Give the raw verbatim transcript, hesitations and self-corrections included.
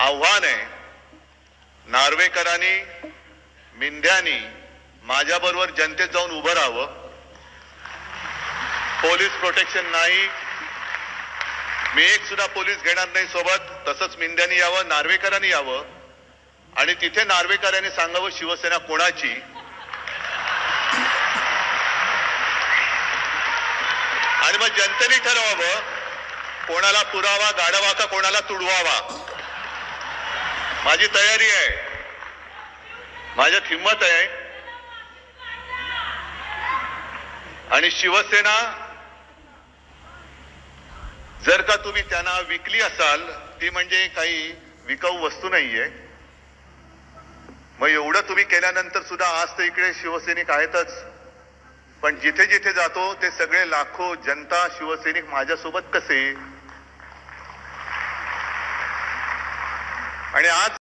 आव्हान आहे, नार्वेकरांनी मिंद्यांनी माझ्याबरोबर जनतेत जाऊन उभं राहावं. पोलीस प्रोटेक्शन नाही, मी एक सुद्धा पोलीस घेणार नाही सोबत. तसंच मिंद्यांनी यावं, नार्वेकरांनी यावं आणि तिथे नार्वेकरांनी सांगावं शिवसेना कोणाची. आणि मग जनतेने ठरवावं कोणाला पुरावा गाडवा का कोणाला तुडवावा. माझी तयारी आहे, माझ्यात हिम्मत आहे. आणि शिवसेना जर का तुम्ही त्यांना विकली असाल, ती म्हणजे काही विकाऊ वस्तू नाहीये. मग एवढं तुम्ही केल्यानंतर सुद्धा आज तर इकडे शिवसैनिक आहेतच, पण जिथे जिथे जातो ते सगळे लाखो जनता शिवसैनिक माझ्यासोबत कसे. आणि आज